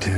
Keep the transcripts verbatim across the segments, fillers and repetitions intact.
do?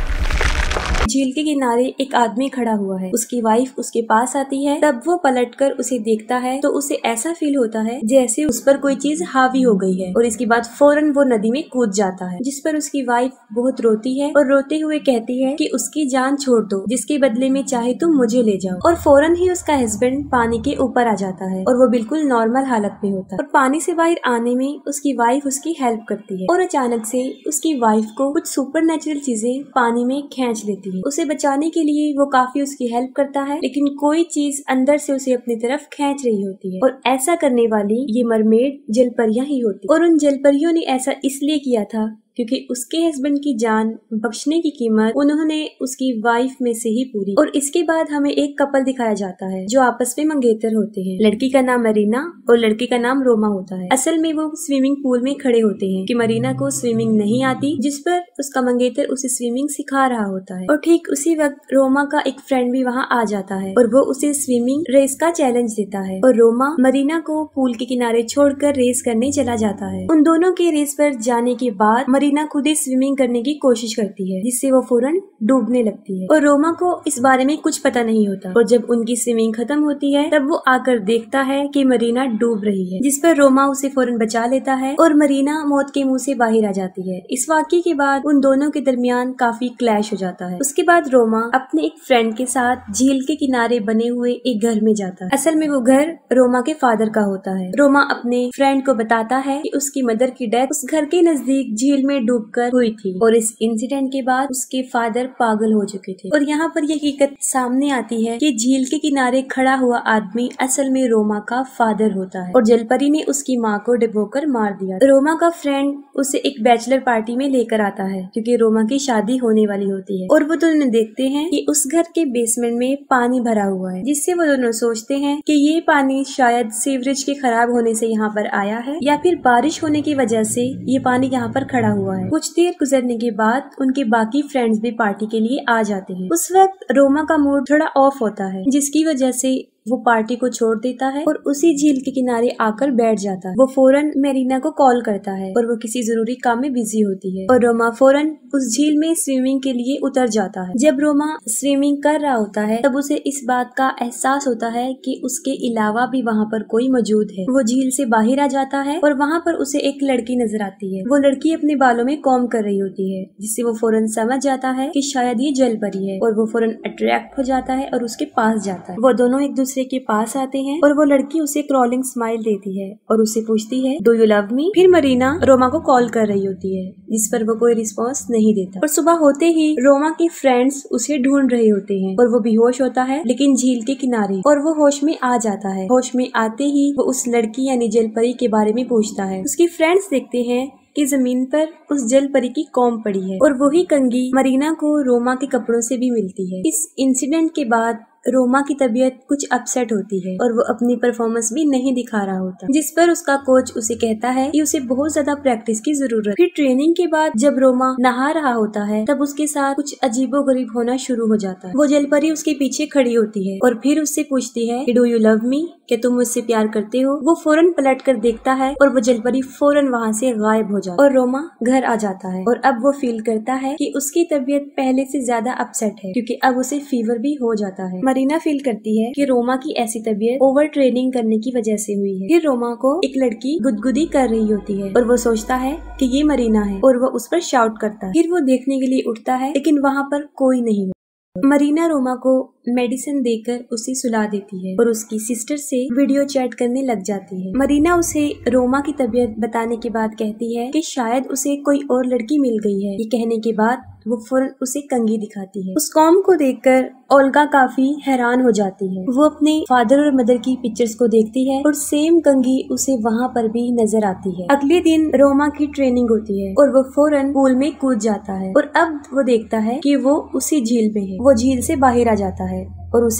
झील के किनारे एक आदमी खड़ा हुआ है। उसकी वाइफ उसके पास आती है। तब वो पलटकर उसे देखता है तो उसे ऐसा फील होता है जैसे उस पर कोई चीज हावी हो गई है और इसके बाद फौरन वो नदी में कूद जाता है, जिस पर उसकी वाइफ बहुत रोती है और रोते हुए कहती है कि उसकी जान छोड़ दो, जिसके बदले में चाहे तुम मुझे ले जाओ। और फौरन ही उसका हस्बैंड पानी के ऊपर आ जाता है और वो बिल्कुल नॉर्मल हालत में होता है और पानी से बाहर आने में उसकी वाइफ उसकी हेल्प करती है। और अचानक से उसकी वाइफ को कुछ सुपर नेचुरल चीजें पानी में खींच लेती है। उसे बचाने के लिए वो काफी उसकी हेल्प करता है, लेकिन कोई चीज अंदर से उसे अपनी तरफ खींच रही होती है और ऐसा करने वाली ये मरमेड जलपरियां ही होती। और उन जलपरियों ने ऐसा इसलिए किया था क्योंकि उसके हस्बैंड की जान बख्शने की कीमत उन्होंने उसकी वाइफ में से ही पूरी। और इसके बाद हमें एक कपल दिखाया जाता है जो आपस में मंगेतर होते हैं। लड़की का नाम मरीना और लड़के का नाम रोमा होता है। असल में वो स्विमिंग पूल में खड़े होते हैं कि मरीना को स्विमिंग नहीं आती, जिस पर उसका मंगेतर उसे स्विमिंग सिखा रहा होता है। और ठीक उसी वक्त रोमा का एक फ्रेंड भी वहाँ आ जाता है और वो उसे स्विमिंग रेस का चैलेंज देता है और रोमा मरीना को पूल के किनारे छोड़कर रेस करने चला जाता है। उन दोनों के रेस पर जाने के बाद मरीना खुद ही स्विमिंग करने की कोशिश करती है, जिससे वो फौरन डूबने लगती है और रोमा को इस बारे में कुछ पता नहीं होता। और जब उनकी स्विमिंग खत्म होती है तब वो आकर देखता है कि मरीना डूब रही है, जिस पर रोमा उसे फौरन बचा लेता है और मरीना मौत के मुंह से बाहर आ जाती है। इस वाकये के बाद उन दोनों के दरमियान काफी क्लैश हो जाता है। उसके बाद रोमा अपने एक फ्रेंड के साथ झील के किनारे बने हुए एक घर में जाता है। असल में वो घर रोमा के फादर का होता है। रोमा अपने फ्रेंड को बताता है कि उसकी मदर की डेथ उस घर के नजदीक झील में डूब कर हुई थी और इस इंसिडेंट के बाद उसके फादर पागल हो चुके थे। और यहाँ पर यह हकीकत सामने आती है कि झील के किनारे खड़ा हुआ आदमी असल में रोमा का फादर होता है और जलपरी ने उसकी माँ को डुबोकर मार दिया। रोमा का फ्रेंड उसे एक बैचलर पार्टी में लेकर आता है क्योंकि रोमा की शादी होने वाली होती है और वो दोनों देखते हैं कि उस घर के बेसमेंट में पानी भरा हुआ है, जिससे वो दोनों सोचते हैं कि ये पानी शायद सीवरेज के खराब होने से यहाँ पर आया है या फिर बारिश होने की वजह से ये पानी यहाँ पर खड़ा हुआ है। कुछ देर गुजरने के बाद उनके बाकी फ्रेंड्स भी पार्टी के लिए आ जाते हैं। उस वक्त रोमा का मूड थोड़ा ऑफ होता है, जिसकी वजह से वो पार्टी को छोड़ देता है और उसी झील के किनारे आकर बैठ जाता है। वो फौरन मरीना को कॉल करता है और वो किसी जरूरी काम में बिजी होती है और रोमा फौरन उस झील में स्विमिंग के लिए उतर जाता है। जब रोमा स्विमिंग कर रहा होता है तब उसे इस बात का एहसास होता है कि उसके अलावा भी वहाँ पर कोई मौजूद है। वो झील से बाहर आ जाता है और वहाँ पर उसे एक लड़की नजर आती है। वो लड़की अपने बालों में कॉम्ब कर रही होती है, जिससे वो फौरन समझ जाता है कि शायद ये जलपरी है और वो फौरन अट्रैक्ट हो जाता है और उसके पास जाता है। वो दोनों एक दूसरे के पास आते हैं और वो लड़की उसे क्रॉलिंग स्माइल देती है और उसे पूछती है डू यू लव मी। फिर मरीना रोमा को कॉल कर रही होती है, जिस पर वो कोई रिस्पॉन्स नहीं देता। और सुबह होते ही रोमा के फ्रेंड्स उसे ढूंढ रहे होते हैं और वो बेहोश होता है लेकिन झील के किनारे, और वो होश में आ जाता है। होश में आते ही वो उस लड़की यानी जलपरी के बारे में पूछता है। उसकी फ्रेंड्स देखते हैं कि जमीन पर उस जलपरी की कॉम्ब पड़ी है और वही कंघी मरीना को रोमा के कपड़ों से भी मिलती है। इस इंसिडेंट के बाद रोमा की तबीयत कुछ अपसेट होती है और वो अपनी परफॉर्मेंस भी नहीं दिखा रहा होता, जिस पर उसका कोच उसे कहता है कि उसे बहुत ज्यादा प्रैक्टिस की जरूरत है। फिर ट्रेनिंग के बाद जब रोमा नहा रहा होता है तब उसके साथ कुछ अजीबोगरीब होना शुरू हो जाता है। वो जलपरी उसके पीछे खड़ी होती है और फिर उससे पूछती है कि डू यू लव मी, क्या तुम मुझसे प्यार करते हो। वो फौरन पलट कर देखता है और वो जलपरी फौरन वहाँ से गायब हो जाता है और रोमा घर आ जाता है। और अब वो फील करता है कि उसकी तबीयत पहले से ज्यादा अपसेट है क्योंकि अब उसे फीवर भी हो जाता है। मरीना फील करती है कि रोमा की ऐसी तबीयत ओवर ट्रेनिंग करने की वजह से हुई है। फिर रोमा को एक लड़की गुदगुदी कर रही होती है और वो सोचता है कि ये मरीना है और वो उस पर शाउट करता है। फिर वो देखने के लिए उठता है लेकिन वहाँ पर कोई नहीं। मरीना रोमा को मेडिसिन देकर उसे सुला देती है और उसकी सिस्टर से वीडियो चैट करने लग जाती है। मरीना उसे रोमा की तबीयत बताने के बाद कहती है कि शायद उसे कोई और लड़की मिल गई है। ये कहने के बाद वो फौरन उसे कंघी दिखाती है। उस कॉम को देखकर ओल्गा काफी हैरान हो जाती है। वो अपने फादर और मदर की पिक्चर्स को देखती है और सेम कंघी उसे वहाँ पर भी नजर आती है। अगले दिन रोमा की ट्रेनिंग होती है और वो फौरन पूल में कूद जाता है और अब वो देखता है कि वो उसी झील में है। वो झील से बाहर आ जाता है और उसे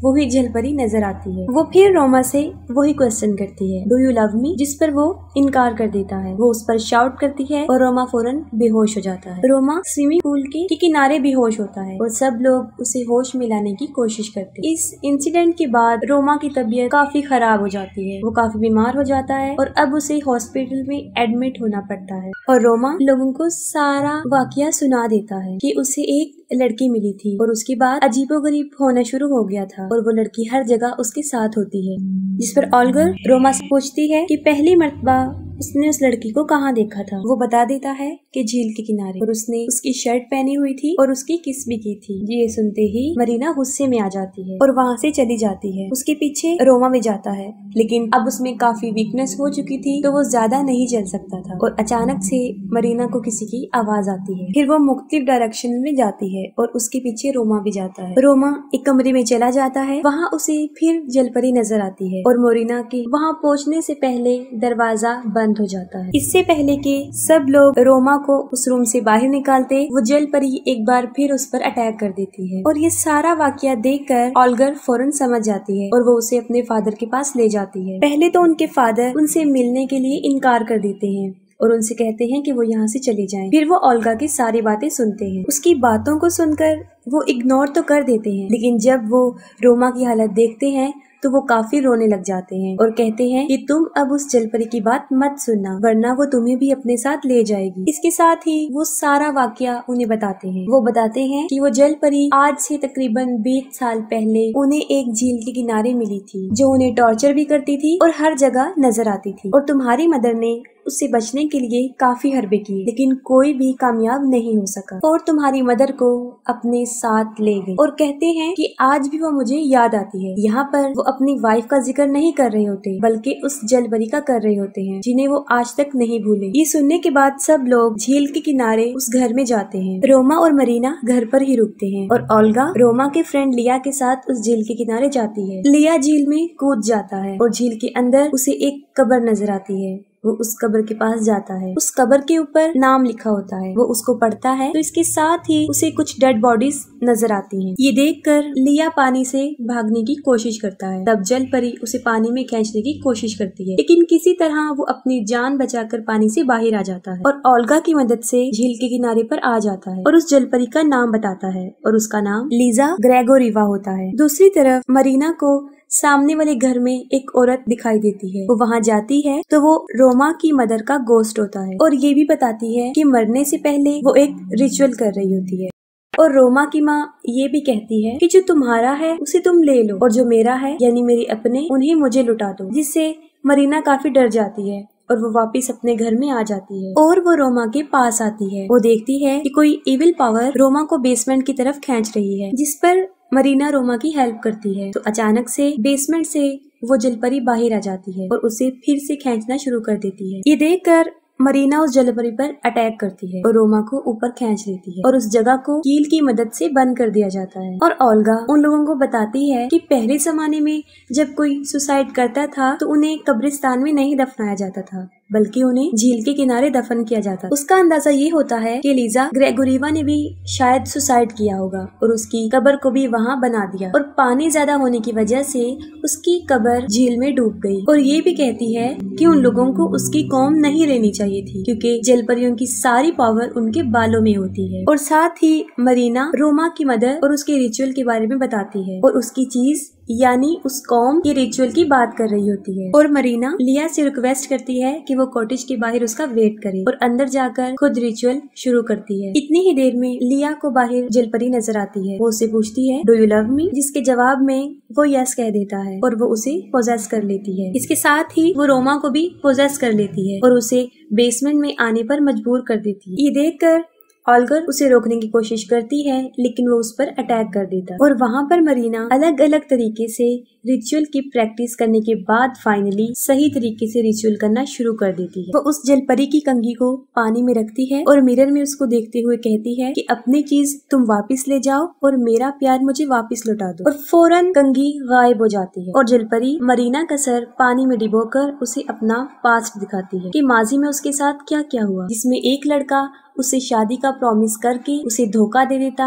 वही जलपरी नजर आती है। वो फिर रोमा से वही क्वेश्चन करती है, डू यू लव मी, जिस पर वो इनकार कर देता है। वो उस पर शाउट करती है और रोमा फौरन बेहोश हो जाता है। रोमा स्विमिंग पूल के किनारे बेहोश होता है और सब लोग उसे होश में लाने की कोशिश करते हैं। इस इंसिडेंट के बाद रोमा की तबीयत काफी खराब हो जाती है। वो काफी बीमार हो जाता है और अब उसे हॉस्पिटल में एडमिट होना पड़ता है। और रोमा लोगों को सारा वाकया सुना देता है कि उसे एक लड़की मिली थी और उसके बाद अजीबोगरीब होना शुरू हो गया था और वो लड़की हर जगह उसके साथ होती है। जिस पर ऑल्गर रोमा से पूछती है कि पहली मर्तबा उसने उस लड़की को कहाँ देखा था। वो बता देता है कि झील के किनारे, और उसने उसकी शर्ट पहनी हुई थी और उसकी किस भी की थी। ये सुनते ही मरीना गुस्से में आ जाती है और वहाँ से चली जाती है। उसके पीछे रोमा भी जाता है, लेकिन अब उसमें काफी वीकनेस हो चुकी थी तो वो ज्यादा नहीं चल सकता था। और अचानक से मरीना को किसी की आवाज आती है। फिर वो मुख्तलिफ डायरेक्शन में जाती है और उसके पीछे रोमा भी जाता है। रोमा एक कमरे में चला जाता है, वहाँ उसे फिर जलपरी नजर आती है और मोरिना की वहाँ पहुँचने से पहले दरवाजा बंद हो जाता है। इससे पहले कि सब लोग रोमा को उस रूम से बाहर निकालते, वो जलपरी एक बार फिर उस पर अटैक कर देती है। और ये सारा वाकया देखकर ऑल्गर फौरन समझ जाती है और वो उसे अपने फादर के पास ले जाती है। पहले तो उनके फादर उनसे मिलने के लिए इनकार कर देते हैं और उनसे कहते हैं कि वो यहाँ से चले जाएं। फिर वो ओल्गा की सारी बातें सुनते हैं। उसकी बातों को सुनकर वो इग्नोर तो कर देते हैं, लेकिन जब वो रोमा की हालत देखते हैं तो वो काफी रोने लग जाते हैं और कहते हैं कि तुम अब उस जलपरी की बात मत सुनना, वरना वो तुम्हें भी अपने साथ ले जाएगी। इसके साथ ही वो सारा वाकया उन्हें बताते हैं। वो बताते हैं कि वो जलपरी आज से तकरीबन बीस साल पहले उन्हें एक झील के किनारे मिली थी, जो उन्हें टॉर्चर भी करती थी और हर जगह नजर आती थी। और तुम्हारी मदर ने उससे बचने के लिए काफी हरबे किए, लेकिन कोई भी कामयाब नहीं हो सका और तुम्हारी मदर को अपने साथ ले गई। और कहते हैं कि आज भी वो मुझे याद आती है। यहाँ पर वो अपनी वाइफ का जिक्र नहीं कर रहे होते, बल्कि उस जलपरी का कर रहे होते हैं, जिन्हें वो आज तक नहीं भूले। ये सुनने के बाद सब लोग झील के किनारे उस घर में जाते हैं। रोमा और मरीना घर पर ही रुकते हैं और ओल्गा रोमा के फ्रेंड लिया के साथ उस झील के किनारे जाती है। लिया झील में कूद जाता है और झील के अंदर उसे एक कब्र नजर आती है। वो उस कब्र के पास जाता है। उस कब्र के ऊपर नाम लिखा होता है। वो उसको पढ़ता है तो इसके साथ ही उसे कुछ डेड बॉडीज नजर आती हैं। ये देखकर लिया पानी से भागने की कोशिश करता है। तब जलपरी उसे पानी में खींचने की कोशिश करती है, लेकिन किसी तरह वो अपनी जान बचाकर पानी से बाहर आ जाता है और ओल्गा की मदद से झील के किनारे पर आ जाता है और उस जलपरी का नाम बताता है और उसका नाम लीजा ग्रेगोरिवा होता है। दूसरी तरफ मरीना को सामने वाले घर में एक औरत दिखाई देती है। वो वहाँ जाती है तो वो रोमा की मदर का गोस्ट होता है और ये भी बताती है कि मरने से पहले वो एक रिचुअल कर रही होती है। और रोमा की माँ ये भी कहती है कि जो तुम्हारा है उसे तुम ले लो और जो मेरा है यानी मेरे अपने, उन्हें मुझे लुटा दो। जिससे मरीना काफी डर जाती है और वो वापस अपने घर में आ जाती है और वो रोमा के पास आती है। वो देखती है कि कोई इविल पावर रोमा को बेसमेंट की तरफ खींच रही है, जिस पर मरीना रोमा की हेल्प करती है। तो अचानक से बेसमेंट से वो जलपरी बाहर आ जाती है और उसे फिर से खींचना शुरू कर देती है। ये देखकर मरीना उस जलपरी पर अटैक करती है और रोमा को ऊपर खींच लेती है और उस जगह को कील की मदद से बंद कर दिया जाता है। और ओल्गा उन लोगों को बताती है कि पहले जमाने में जब कोई सुसाइड करता था तो उन्हें कब्रिस्तान में नहीं दफनाया जाता था, बल्कि उन्हें झील के किनारे दफन किया जाता। उसका अंदाजा ये होता है कि लीजा ग्रेगोरिवा ने भी शायद सुसाइड किया होगा और उसकी कब्र को भी वहाँ बना दिया और पानी ज्यादा होने की वजह से उसकी कब्र झील में डूब गई। और ये भी कहती है कि उन लोगों को उसकी कौम नहीं लेनी चाहिए थी, क्योंकि जलपरियों की सारी पावर उनके बालों में होती है। और साथ ही मरीना रोमा की मदर और उसके रिचुअल के बारे में बताती है और उसकी चीज यानी उस कौम के रिचुअल की बात कर रही होती है। और मरीना लिया से रिक्वेस्ट करती है कि वो कॉटेज के बाहर उसका वेट करे और अंदर जाकर खुद रिचुअल शुरू करती है। इतनी ही देर में लिया को बाहर जलपरी नजर आती है। वो उससे पूछती है, डू यू लव मी, जिसके जवाब में वो यस कह देता है और वो उसे पोजेस कर लेती है। इसके साथ ही वो रोमा को भी पोजेस कर लेती है और उसे बेसमेंट में आने पर मजबूर कर देती है। ये देखकर ऑल्गर उसे रोकने की कोशिश करती है, लेकिन वो उस पर अटैक कर देता है और वहाँ पर मरीना अलग अलग तरीके से रिचुअल की प्रैक्टिस करने के बाद फाइनली सही तरीके से रिचुअल करना शुरू कर देती है। वो उस जलपरी की कंघी को पानी में रखती है और मिरर में उसको देखते हुए कहती है कि अपनी चीज तुम वापस ले जाओ और मेरा प्यार मुझे वापस लौटा दो। और फौरन कंघी गायब हो जाती है और जलपरी मरीना का सर पानी में डिबोकर उसे अपना पास्ट दिखाती है कि माजी में उसके साथ क्या क्या हुआ, जिसमें एक लड़का उसे शादी का प्रॉमिस करके उसे धोखा दे देता है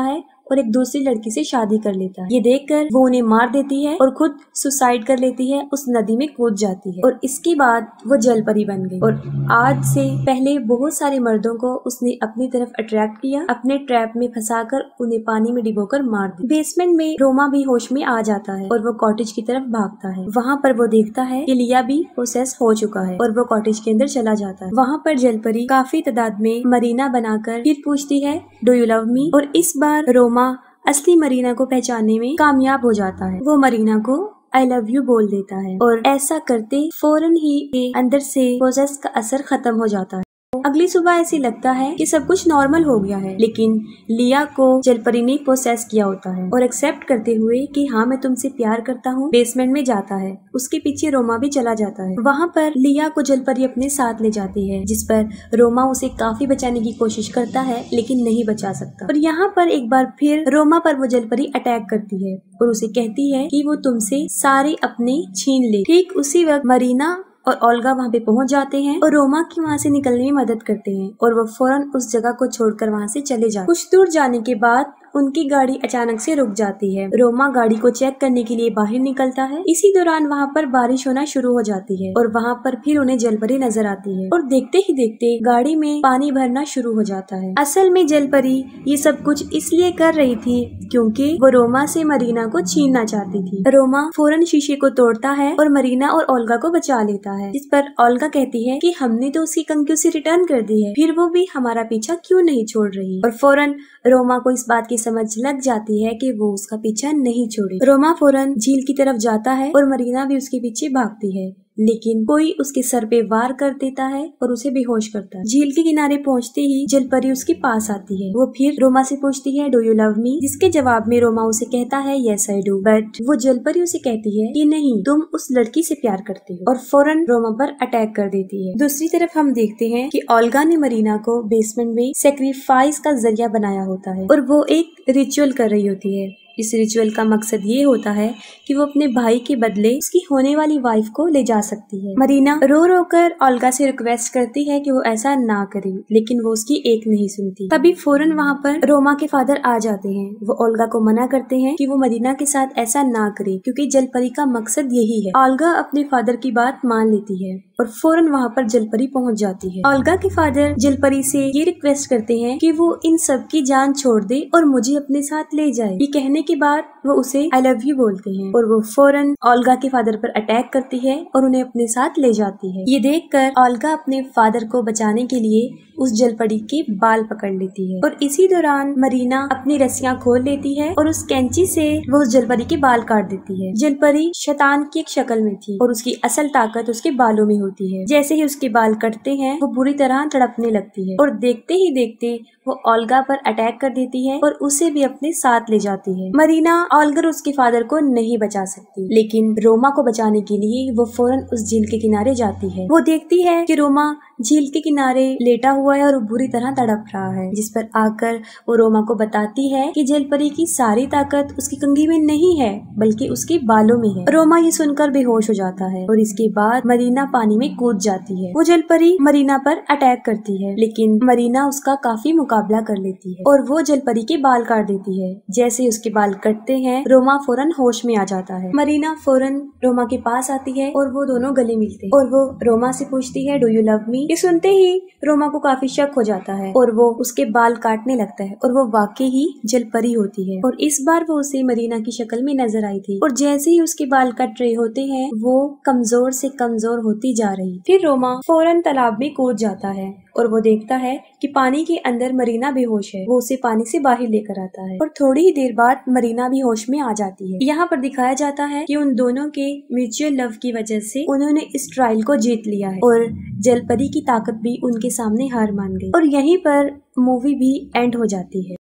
और एक दूसरी लड़की से शादी कर लेता है। ये देखकर वो उन्हें मार देती है और खुद सुसाइड कर लेती है, उस नदी में कूद जाती है और इसके बाद वो जल परी बन गई। और आज से पहले बहुत सारे मर्दों को उसने अपनी तरफ अट्रैक्ट किया, अपने ट्रैप में फंसाकर उन्हें पानी में डिबोकर मार दिया। बेसमेंट में रोमा भी होश में आ जाता है और वो कॉटेज की तरफ भागता है। वहाँ पर वो देखता है कि लिया भी पोसेस हो चुका है और वो कॉटेज के अंदर चला जाता है। वहाँ पर जल परी काफी तादाद में मरीना बनाकर फिर पूछती है डू यू लव मी, और इस बार रोमा असली मरीना को पहचानने में कामयाब हो जाता है। वो मरीना को आई लव यू बोल देता है और ऐसा करते फौरन ही के अंदर से पोसेस का असर खत्म हो जाता है। अगली सुबह ऐसी लगता है कि सब कुछ नॉर्मल हो गया है, लेकिन लिया को जलपरी ने पोसेस किया होता है और एक्सेप्ट करते हुए कि हाँ मैं तुमसे प्यार करता हूँ बेसमेंट में जाता है। उसके पीछे रोमा भी चला जाता है। वहाँ पर लिया को जलपरी अपने साथ ले जाती है, जिस पर रोमा उसे काफी बचाने की कोशिश करता है लेकिन नहीं बचा सकता। और यहाँ पर एक बार फिर रोमा पर वो जलपरी अटैक करती है और उसे कहती है कि वो तुमसे सारे अपने छीन ले। ठीक उसी वक्त मरीना और ओल्गा वहाँ पे पहुँच जाते हैं और रोमा की वहाँ से निकलने में मदद करते हैं और वो फौरन उस जगह को छोड़कर वहाँ से चले जाते। कुछ दूर जाने के बाद उनकी गाड़ी अचानक से रुक जाती है। रोमा गाड़ी को चेक करने के लिए बाहर निकलता है। इसी दौरान वहाँ पर बारिश होना शुरू हो जाती है और वहाँ पर फिर उन्हें जलपरी नजर आती है और देखते ही देखते गाड़ी में पानी भरना शुरू हो जाता है। असल में जलपरी ये सब कुछ इसलिए कर रही थी क्योंकि वो रोमा से मरीना को छीनना चाहती थी। रोमा फौरन शीशे को तोड़ता है और मरीना और ओल्गा को बचा लेता है, जिस पर ओल्गा कहती है कि हमने तो उसकी कंक्यूसी रिटर्न कर दी है, फिर वो भी हमारा पीछा क्यों नहीं छोड़ रही। और फौरन रोमा को इस बात की समझ लग जाती है कि वो उसका पीछा नहीं छोड़े। रोमा फौरन झील की तरफ जाता है और मरीना भी उसके पीछे भागती है, लेकिन कोई उसके सर पे वार कर देता है और उसे बेहोश करता है। झील के किनारे पहुंचते ही जलपरी उसके पास आती है। वो फिर रोमा से पूछती है डू यू लव मी, जिसके जवाब में रोमा उसे कहता है यस आई डू, बट वो जलपरी उसे कहती है कि नहीं तुम उस लड़की से प्यार करते हो और फौरन रोमा पर अटैक कर देती है। दूसरी तरफ हम देखते हैं कि ओल्गा ने मरीना को बेसमेंट में सेक्रीफाइस का जरिया बनाया होता है और वो एक रिचुअल कर रही होती है। इस रिचुअल का मकसद ये होता है कि वो अपने भाई के बदले उसकी होने वाली वाइफ को ले जा सकती है। मरीना रो रो कर ओल्गा से रिक्वेस्ट करती है कि वो ऐसा ना करे, लेकिन वो उसकी एक नहीं सुनती। तभी फौरन वहाँ पर रोमा के फादर आ जाते हैं। वो ओल्गा को मना करते हैं कि वो मरीना के साथ ऐसा ना करे क्योंकि जलपरी का मकसद यही है। ओल्गा अपने फादर की बात मान लेती है और फौरन वहाँ पर जलपरी पहुँच जाती है। ओल्गा के फादर जलपरी से ये रिक्वेस्ट करते हैं कि वो इन सब की जान छोड़ दे और मुझे अपने साथ ले जाए। ये कहने के बाद वो उसे आई लव यू बोलते हैं और वो फौरन ओल्गा के फादर पर अटैक करती है और उन्हें अपने साथ ले जाती है। ये देखकर ओल्गा अपने फादर को बचाने के लिए उस जलपरी के बाल पकड़ लेती है और इसी दौरान मरीना अपनी रस्सियां खोल लेती है और उस कैंची से वो उस जलपरी के बाल काट देती है। जलपरी शैतान की एक शक्ल में थी और उसकी असल ताकत उसके बालों में होती है। जैसे ही उसके बाल कटते हैं वो बुरी तरह तड़पने लगती है और देखते ही देखते वो ओल्गा पर अटैक कर देती है और उसे भी अपने साथ ले जाती है। मरीना ओल्गा उसके फादर को नहीं बचा सकती, लेकिन रोमा को बचाने के लिए वो फौरन उस झील के किनारे जाती है। वो देखती है कि रोमा झील के किनारे लेटा हुआ है और बुरी तरह तड़प रहा है, जिस पर आकर वो रोमा को बताती है कि जलपरी की सारी ताकत उसकी कंघी में नहीं है बल्कि उसके बालों में है। रोमा ये सुनकर बेहोश हो जाता है और इसके बाद मरीना पानी में कूद जाती है। वो जलपरी मरीना पर अटैक करती है, लेकिन मरीना उसका काफी मुकाबला कर लेती है और वो जलपरी के बाल काट देती है। जैसे उसके बाल कटते हैं रोमा फौरन होश में आ जाता है। मरीना फौरन रोमा के पास आती है और वो दोनों गले मिलते हैं और वो रोमा से पूछती है डू यू लव मी। ये सुनते ही रोमा को काफी शक हो जाता है और वो उसके बाल काटने लगता है और वो वाकई ही जलपरी होती है और इस बार वो उसे मरीना की शक्ल में नजर आई थी। और जैसे ही उसके बाल कट रहे होते हैं वो कमजोर से कमजोर होती जा रही। फिर रोमा फौरन तालाब में कूद जाता है और वो देखता है कि पानी के अंदर मरीना बेहोश है। वो उसे पानी से बाहर लेकर आता है और थोड़ी ही देर बाद मरीना भी होश में आ जाती है। यहाँ पर दिखाया जाता है कि उन दोनों के म्यूचुअल लव की वजह से उन्होंने इस ट्रायल को जीत लिया है और जलपरी की ताकत भी उनके सामने हार मान गई और यहीं पर मूवी भी एंड हो जाती है।